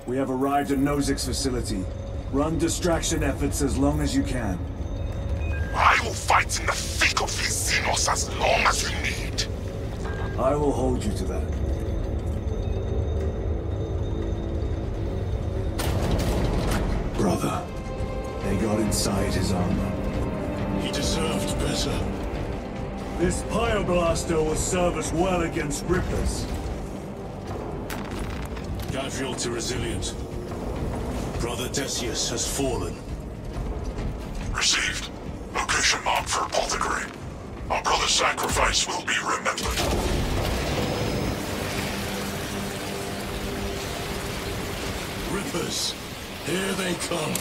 We have arrived at Nozik's facility. Run distraction efforts as long as you can. I will fight in the thick of these Xenos as long as you need. I will hold you to that. Brother, they got inside his armor. He deserved better. This Pyoblaster will serve us well against Rippers. Casualty resilient. Brother Decius has fallen. Received. Location marked for apothecary. Our brother's sacrifice will be remembered. Rippers, here they come.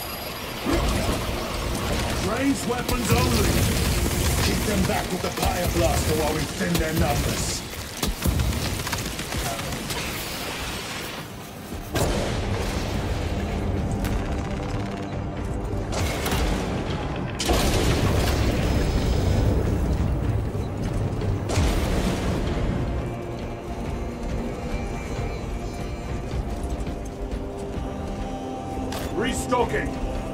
Ranged weapons only! Keep them back with the Pyoblaster while we thin their numbers. Restocking!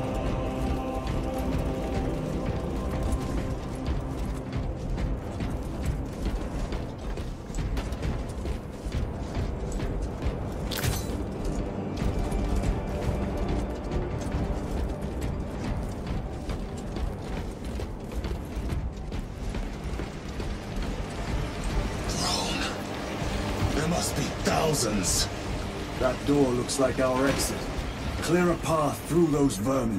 There must be thousands. That door looks like our exit. Clear a path through those vermin.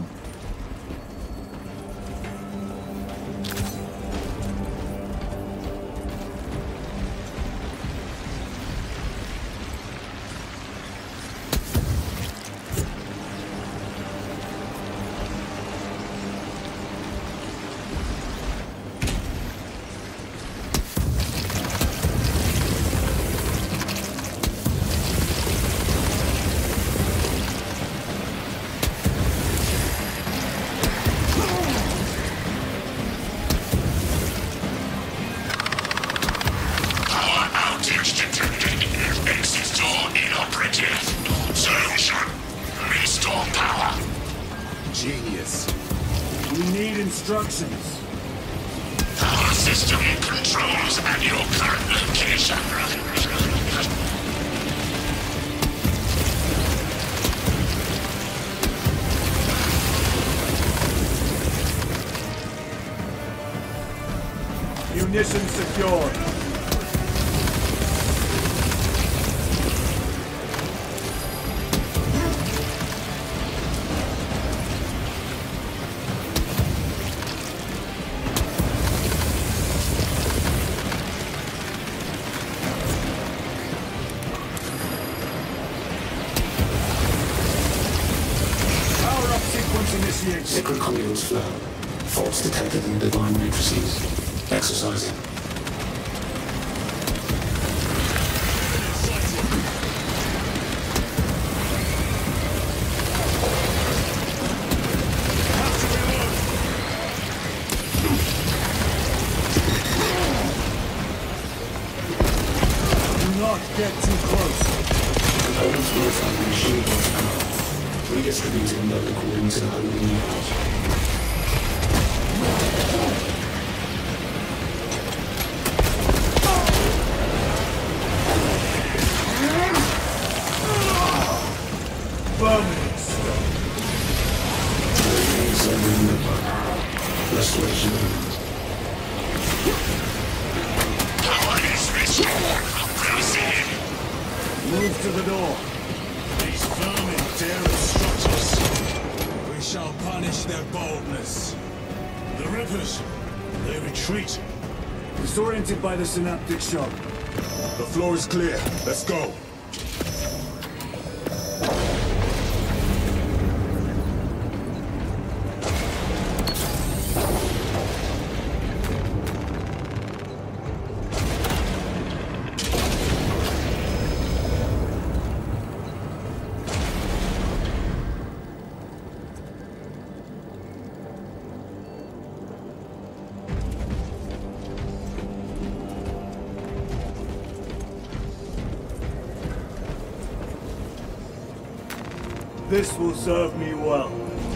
Genius. We need instructions. Our system controls at your current location. Munitions secured. Sacred conduits flow. Faults detected in the divine matrices. Exercising. Do not get too close. Components purifying the machine horsepower. Redistributing load according to the holy needs. Vermin stone. Restoration. Power is restored. Proceed. Move to the door. These vermin dare obstruct us. We shall punish their boldness. The Rippers, they retreat. Disoriented by the synaptic shock. The floor is clear. Let's go. This will serve me well.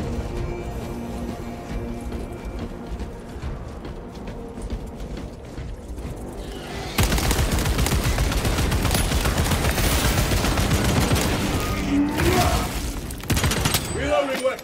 Reloading weapon.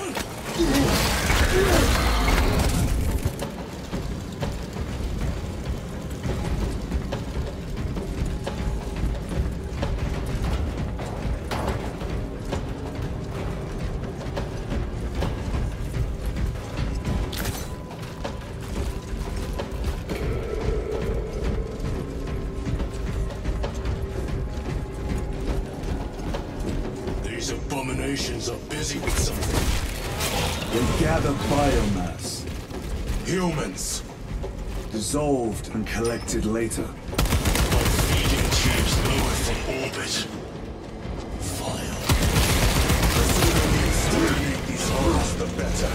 These abominations are busy with something. They gather biomass, Humans. dissolved and collected later. Like feeding tubes lowered from orbit. Vile. The sooner we exterminate these horrors, the better.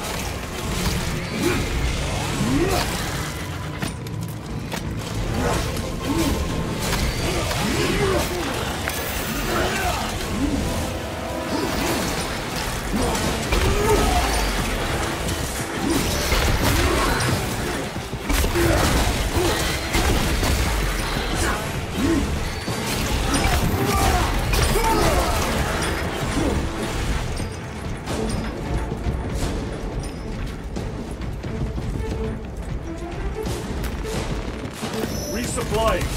Resupplying.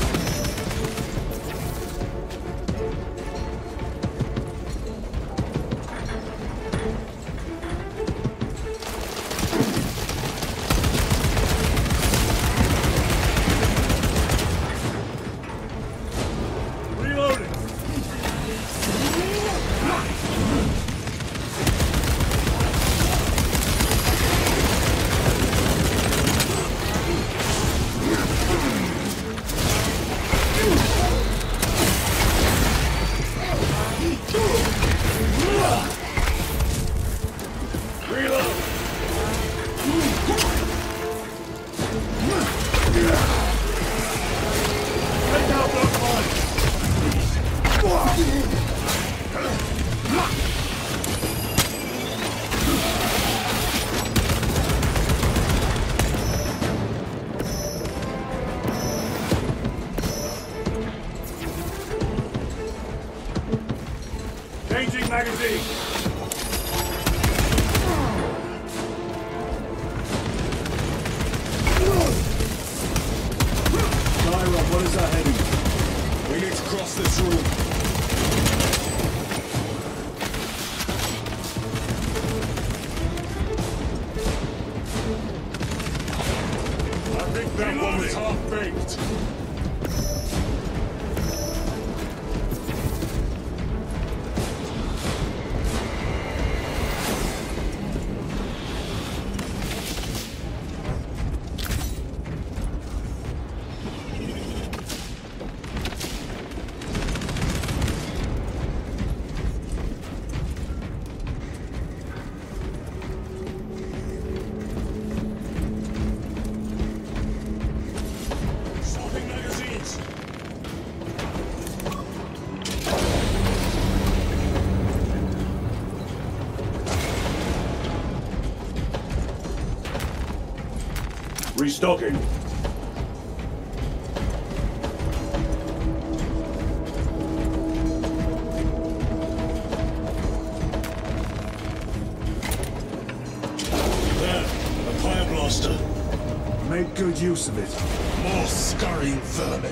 Reloading. Take out those mines. Changing magazine. Tyra, what is our heading? We need to cross this room. I think that one was half-baked. Swapping magazines. Restocking. There, a fire blaster. Make good use of it. More scurrying vermin.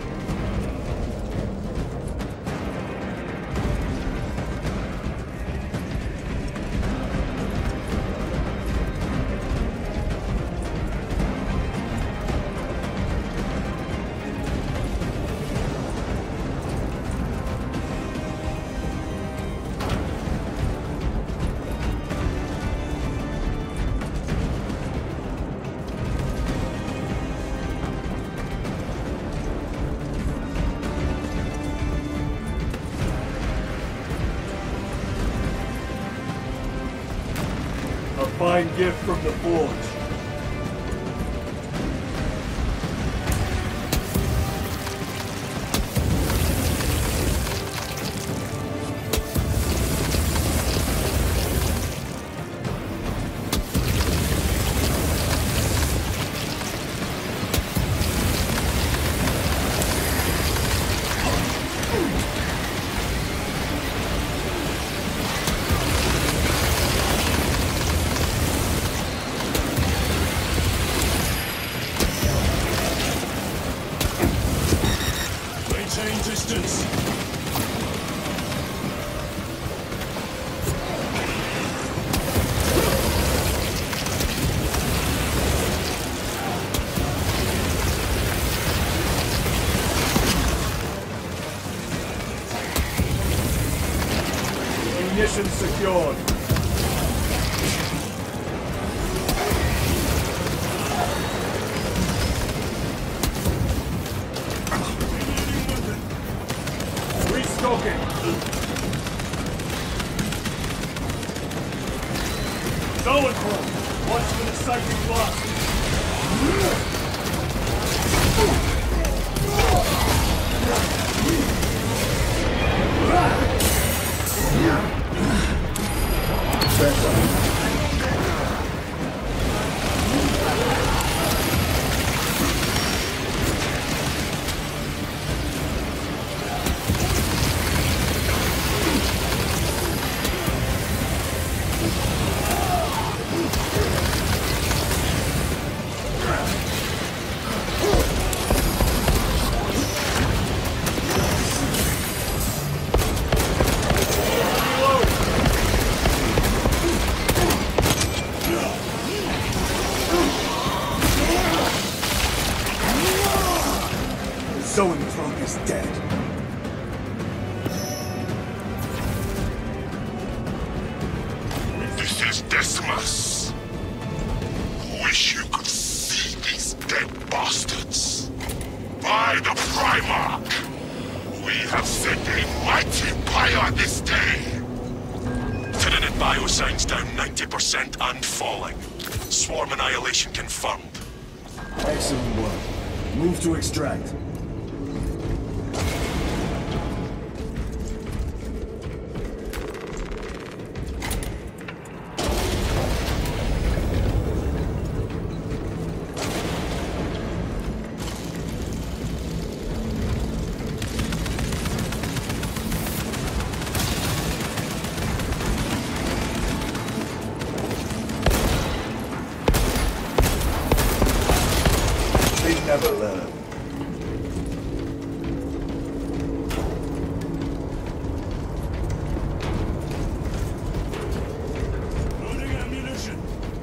A fine gift from the forge. Maintain distance. Munition secured. Restocking. Going for it. Watch for the psychic blast. Zoanthrope is dead. This is Decimus. Wish you could see these dead bastards. By the Primarch, we have set a mighty pyre this day. Tyranid biosigns down 90% and falling. Swarm annihilation confirmed. Excellent work. Move to extract. They never learn. Loading ammunition.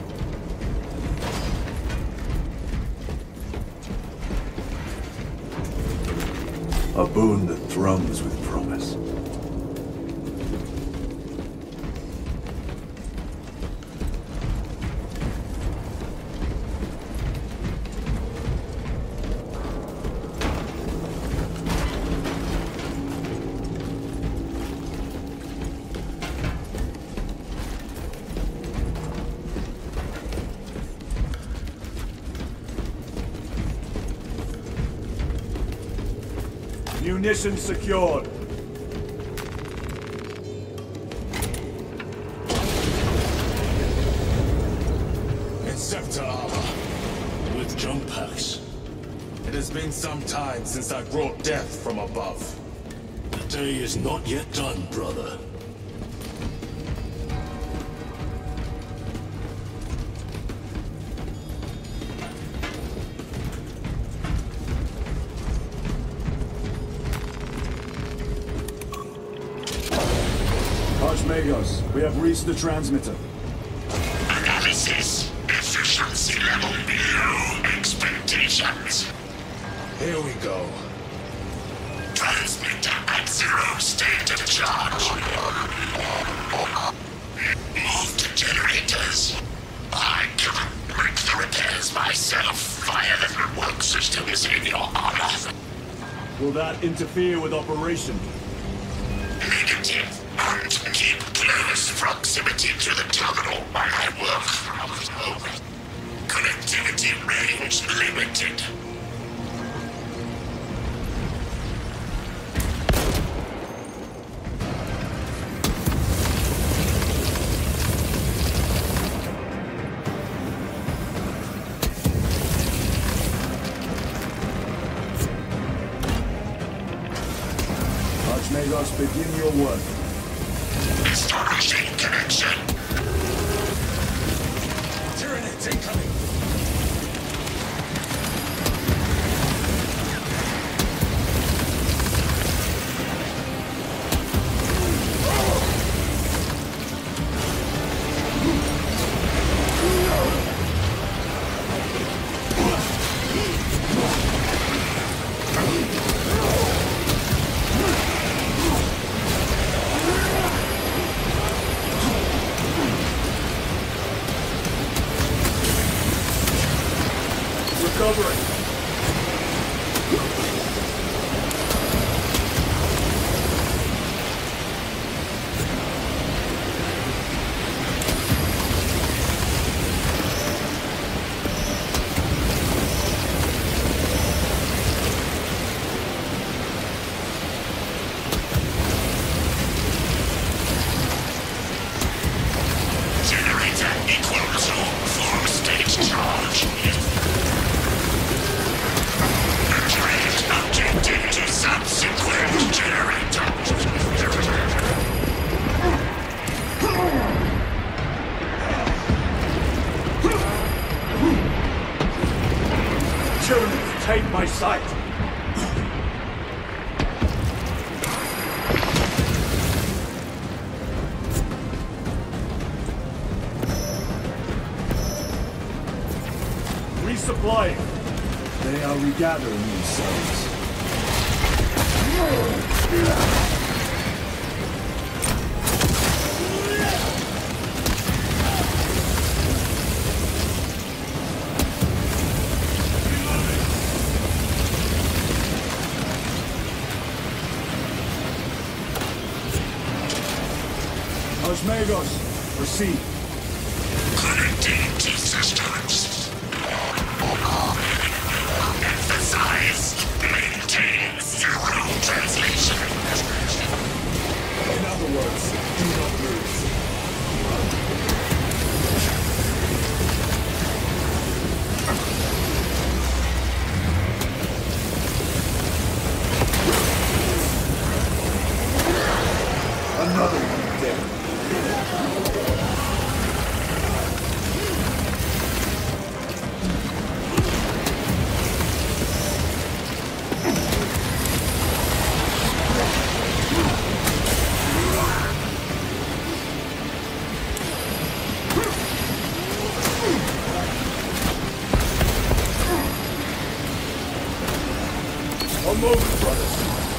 A boon that thrums with promise. Munition secured. Inceptor armor. With jump packs. It has been some time since I brought death from above. The day is not yet done, brother. Archmagos, we have reached the transmitter. Analysis. Efficiency level below expectations. Here we go. Transmitter at 0 state of charge. Move to generators. I cannot make the repairs myself via the network systems in your honor. Will that interfere with operation? Negative. And keep close proximity to the terminal while I work from home. Connectivity range limited. Archmagos, begin your work. Establishing connection. Tyranids incoming! Recovering. Generator equal to full state charge. Objective to subsequent generator. Tyranids, take my sight. Resupplying. They are regathering themselves. Archmagos, proceed. Connecting to systems. Emphasize. Maintain zero translation. In other words, do not move. Another one dead. I'm moving, brothers.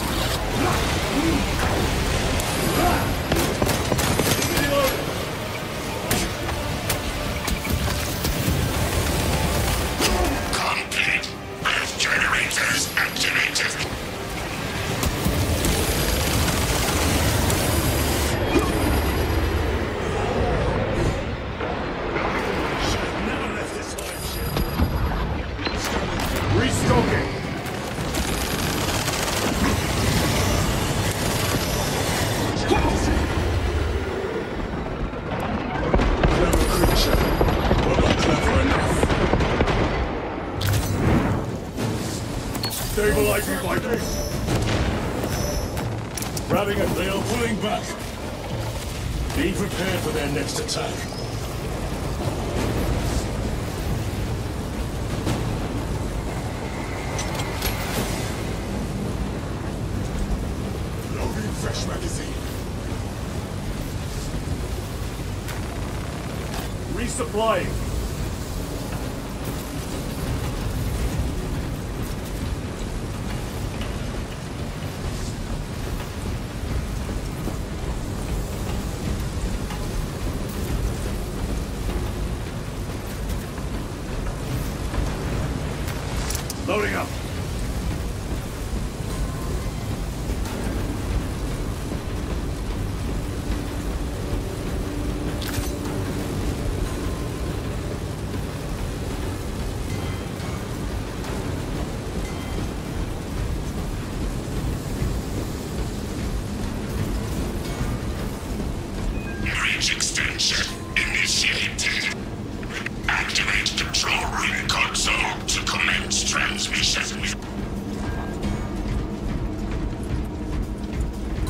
Complete. Both generators activated. Never left this live ship. Restocking. Clever creature. But not clever enough. Stabilizing vitals. Grabbing it, they are pulling back. Be prepared for their next attack. Loading fresh magazine. Resupplying. Loading up. Bridge extension initiated. Activate control room console to commence transmission.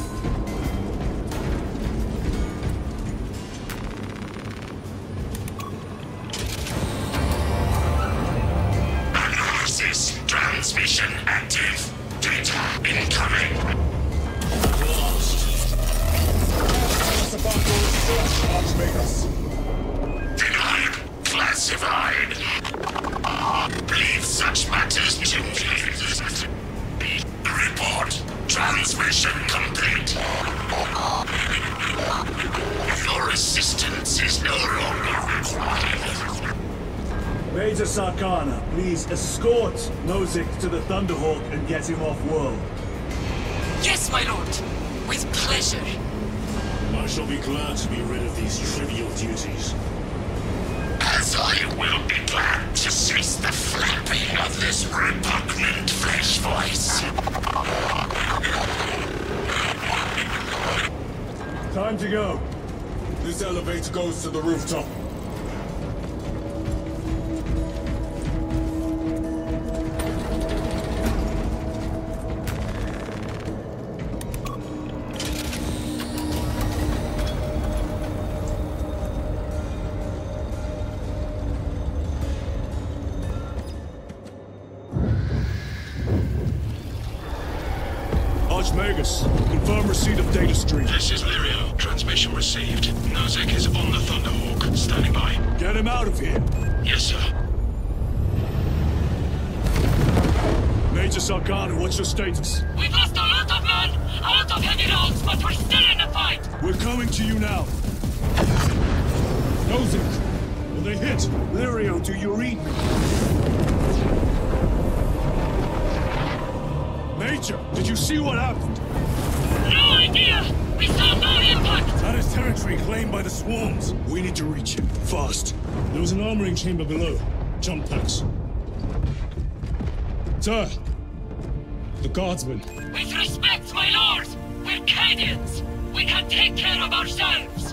Vegas. Denied. Classified. Leave such matters to me. Report. Transmission complete. Your assistance is no longer required. Major Sarkana, please escort Nozick to the Thunderhawk and get him off-world. Yes, my lord. With pleasure. I shall be glad to be rid of these trivial duties. As I will be glad to cease the flapping of this repugnant flesh voice. Time to go. This elevator goes to the rooftop. Magus, confirm receipt of data stream. This is Lirio. Transmission received. Nozick is on the Thunderhawk. Standing by. Get him out of here. Yes, sir. Major Sarkana, what's your status? We've lost a lot of men, a lot of heavy rounds, but we're still in the fight. We're coming to you now. Nozick, will they hit? Lirio, do you read me? Major, did you see what happened? No idea! We saw no impact! That is territory claimed by the swarms. We need to reach him, fast. There was an armoring chamber below. Jump packs. Sir! The guardsmen. With respect, my lord! We're Cadians! We can take care of ourselves!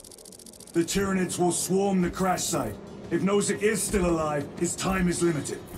The Tyranids will swarm the crash site. If Nozick is still alive, his time is limited.